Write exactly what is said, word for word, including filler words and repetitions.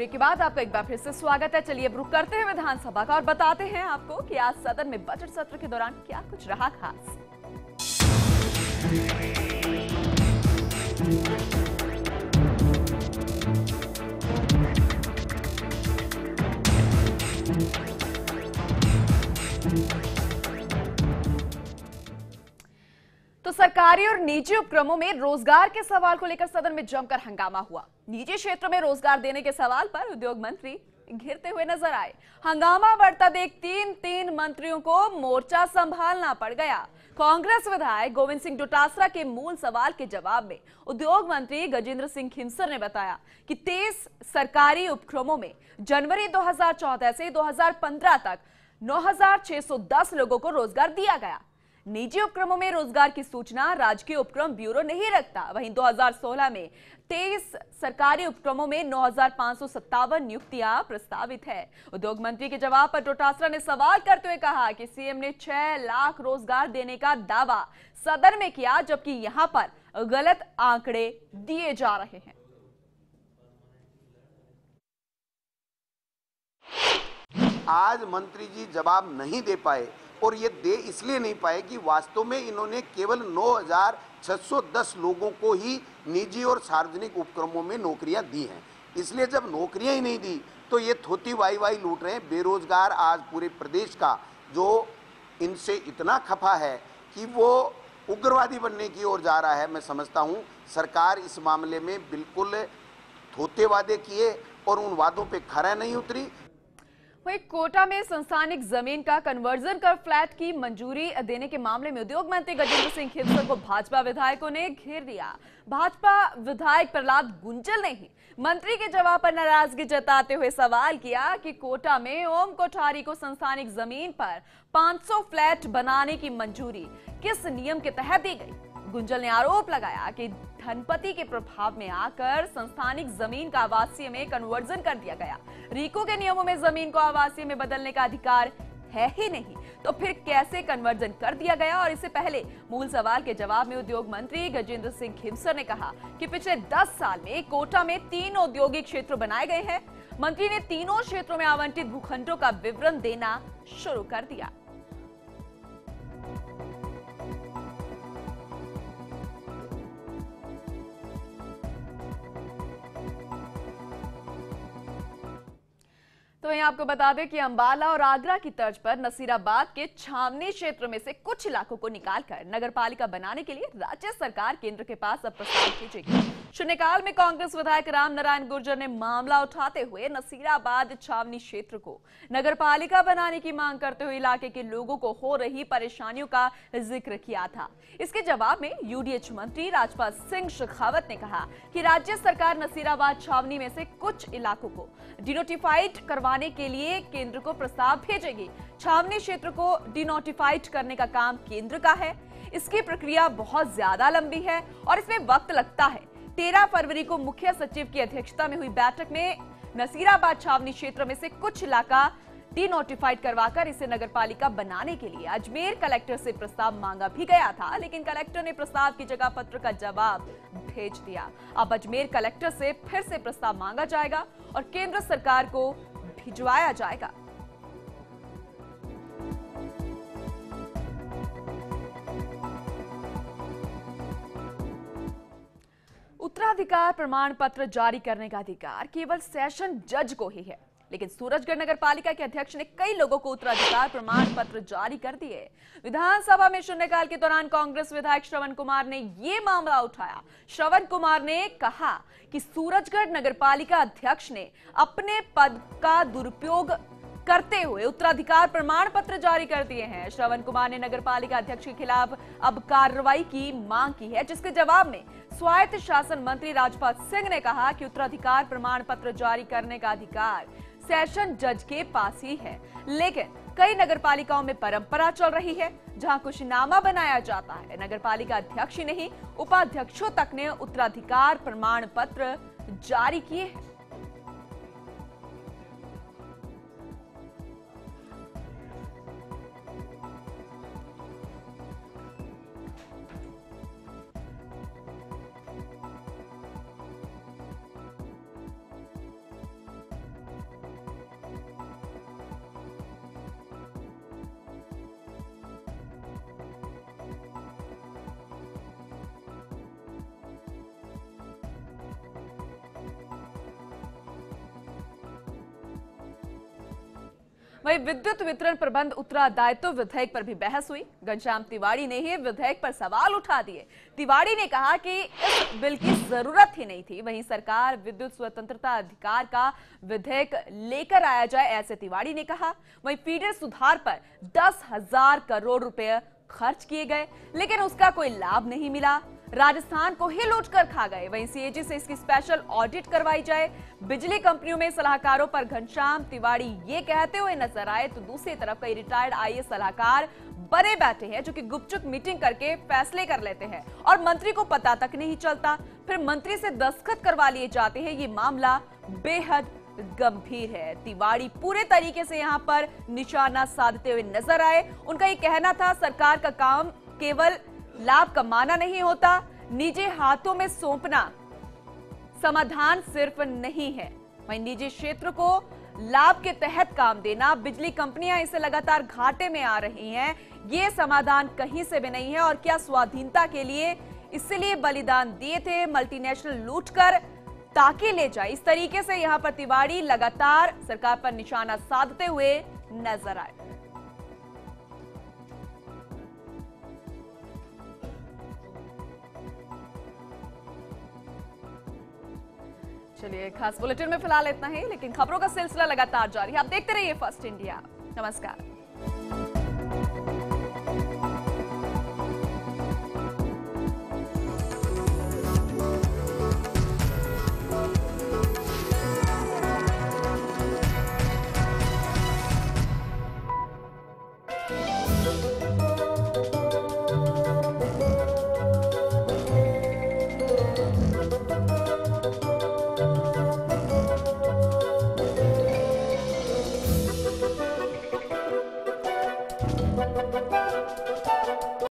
Break के बाद आपका एक बार फिर से स्वागत है। चलिए अब रुक करते हैं विधानसभा का और बताते हैं आपको कि आज सदन में बजट सत्र के दौरान क्या कुछ रहा खास। तो सरकारी और निजी उपक्रमों में रोजगार के सवाल को लेकर सदन में जमकर हंगामा हुआ। निजी क्षेत्र में रोजगार देने के सवाल पर उद्योग मंत्री घिरते हुए नजर आए। हंगामा बढ़ता देख तीन तीन मंत्रियों को मोर्चा संभालना पड़ गया। कांग्रेस विधायक गोविंद सिंह डोटासरा के मूल सवाल के जवाब में उद्योग मंत्री गजेंद्र सिंह खिमसर ने बताया कि तेईस सरकारी उपक्रमों में जनवरी दो हज़ार चौदह से दो हज़ार पंद्रह तक नौ हज़ार छह सौ दस लोगों को रोजगार दिया गया। निजी उपक्रमों में रोजगार की सूचना राजकीय उपक्रम ब्यूरो नहीं रखता। वहीं दो हज़ार सोलह में तेईस सरकारी उपक्रमों में नौ हज़ार पांच सौ सत्तावन नियुक्तियां प्रस्तावित है। उद्योग मंत्री के जवाब पर डोटासरा ने सवाल करते हुए कहा कि सीएम ने छह लाख रोजगार देने का दावा सदन में किया, जबकि यहां पर गलत आंकड़े दिए जा रहे हैं। आज मंत्री जी जवाब नहीं दे पाए और ये दे इसलिए नहीं पाए कि वास्तव में इन्होंने केवल नौ हज़ार छह सौ दस लोगों को ही निजी और सार्वजनिक उपक्रमों में नौकरियां दी हैं। इसलिए जब नौकरियां ही नहीं दी तो ये थोती वाई वाई लूट रहे हैं। बेरोजगार आज पूरे प्रदेश का जो इनसे इतना खफा है कि वो उग्रवादी बनने की ओर जा रहा है। मैं समझता हूँ सरकार इस मामले में बिल्कुल थोते वादे किए और उन वादों पे खरा नहीं उतरी। वहीं कोटा में संस्थानिक जमीन का कन्वर्जन कर फ्लैट की मंजूरी देने के मामले में उद्योग मंत्री गजेंद्र सिंह खिमसर को भाजपा विधायकों ने घेर दिया। भाजपा विधायक प्रहलाद गुंजल ने ही मंत्री के जवाब पर नाराजगी जताते हुए सवाल किया कि कोटा में ओम कोठारी को संस्थानिक जमीन पर पाँच सौ फ्लैट बनाने की मंजूरी किस नियम के तहत दी गई। गुंजल ने आरोप लगाया कि धनपति के प्रभाव में आकर संस्थानिक जमीन का आवासीय में कन्वर्जन कर दिया गया। रीको के नियमों में जमीन को आवासीय में बदलने का अधिकार है ही नहीं, तो फिर कैसे कन्वर्जन कर दिया गया। और इससे पहले मूल सवाल के जवाब में उद्योग मंत्री गजेंद्र सिंह खिमसर ने कहा कि पिछले दस साल में कोटा में तीन औद्योगिक क्षेत्र बनाए गए हैं। मंत्री ने तीनों क्षेत्रों में आवंटित भूखंडों का विवरण देना शुरू कर दिया। तो वहीं आपको बता दें कि अंबाला और आगरा की तर्ज पर नसीराबाद के छावनी क्षेत्र में से कुछ इलाकों को निकालकर नगरपालिका बनाने के लिए राज्य सरकार केंद्र के पास अब प्रस्ताव भेजेगी। शून्यकाल में कांग्रेस विधायक राम नारायण गुर्जर ने मामला उठाते हुए नसीराबाद छावनी क्षेत्र को नगरपालिका बनाने की मांग करते हुए इलाके के लोगों को हो रही परेशानियों का जिक्र किया था। इसके जवाब में यूडीएच मंत्री राजपाल सिंह शेखावत ने कहा कि राज्य सरकार नसीराबाद छावनी में से कुछ इलाकों को डिनोटिफाइड करवाने के लिए केंद्र को प्रस्ताव भेजेगी। छावनी क्षेत्र को डिनोटिफाइड करने का काम केंद्र का है। इसकी प्रक्रिया बहुत ज्यादा लंबी है और इसमें वक्त लगता है। तेरह फरवरी को मुख्य सचिव की अध्यक्षता में हुई बैठक में नसीराबाद छावनी क्षेत्र में से कुछ इलाका डिनोटिफाइड करवाकर इसे नगरपालिका बनाने के लिए अजमेर कलेक्टर से प्रस्ताव मांगा भी गया था, लेकिन कलेक्टर ने प्रस्ताव की जगह पत्र का जवाब भेज दिया। अब अजमेर कलेक्टर से फिर से प्रस्ताव मांगा जाएगा और केंद्र सरकार को भिजवाया जाएगा। उत्तराधिकार प्रमाण पत्र जारी करने का अधिकार केवल सेशन जज को ही है, लेकिन सूरजगढ़ नगर पालिका के अध्यक्ष ने कई लोगों को उत्तराधिकार प्रमाण पत्र जारी कर दिए। विधानसभा में शून्यकाल के दौरान कांग्रेस विधायक श्रवण कुमार ने यह मामला उठाया। श्रवण कुमार ने कहा कि सूरजगढ़ नगर पालिका अध्यक्ष ने अपने पद का दुरुपयोग करते हुए उत्तराधिकार प्रमाण पत्र जारी कर दिए हैं। श्रवण कुमार ने नगर पालिका अध्यक्ष के खिलाफ अब कार्रवाई की मांग की है, जिसके जवाब में स्वायत्त शासन मंत्री राजपाल सिंह ने कहा कि उत्तराधिकार प्रमाण पत्र जारी करने का अधिकार सेशन जज के पास ही है, लेकिन कई नगरपालिकाओं में परंपरा चल रही है जहां कुशनामा बनाया जाता है। नगरपालिका अध्यक्ष ही नहीं, उपाध्यक्षों तक ने उत्तराधिकार प्रमाण पत्र जारी किए हैं। वहीं विद्युत वितरण प्रबंध उत्तरदायित्व विधेयक पर भी बहस हुई। घनश्याम तिवाड़ी ने ही विधेयक पर सवाल उठा दिए। तिवाड़ी ने कहा कि इस बिल की जरूरत ही नहीं थी। वहीं सरकार विद्युत स्वतंत्रता अधिकार का विधेयक लेकर आया जाए, ऐसे तिवाड़ी ने कहा। वहीं फीडर सुधार पर दस हजार करोड़ रुपए खर्च किए गए, लेकिन उसका कोई लाभ नहीं मिला। राजस्थान को ही लूट कर खा गए। वहीं सीएजी से इसकी स्पेशल ऑडिट करवाई जाए। बिजली कंपनियों में सलाहकारों पर घनश्याम तिवाड़ी ये कहते हुए नजर आए, तो दूसरी तरफ कई रिटायर्ड आईएएस सलाहकार बने बैठे हैं, जो कि गुपचुप मीटिंग करके फैसले कर लेते हैं और मंत्री को पता तक नहीं चलता। फिर मंत्री से दस्तखत करवा लिए जाते हैं। ये मामला बेहद गंभीर है। तिवाड़ी पूरे तरीके से यहां पर निशाना साधते हुए नजर आए। उनका ये कहना था, सरकार का काम केवल लाभ कमाना नहीं होता, निजी हाथों में सौंपना समाधान सिर्फ नहीं है। वहीं निजी क्षेत्र को लाभ के तहत काम देना, बिजली कंपनियां इसे लगातार घाटे में आ रही हैं, ये समाधान कहीं से भी नहीं है। और क्या स्वाधीनता के लिए इसलिए बलिदान दिए थे, मल्टीनेशनल लूटकर ताकि ले जाए। इस तरीके से यहां पर तिवाड़ी लगातार सरकार पर निशाना साधते हुए नजर आए। चलिए, खास बुलेटिन में फिलहाल इतना ही, लेकिन खबरों का सिलसिला लगातार जारी है। आप देखते रहिए फर्स्ट इंडिया। नमस्कार।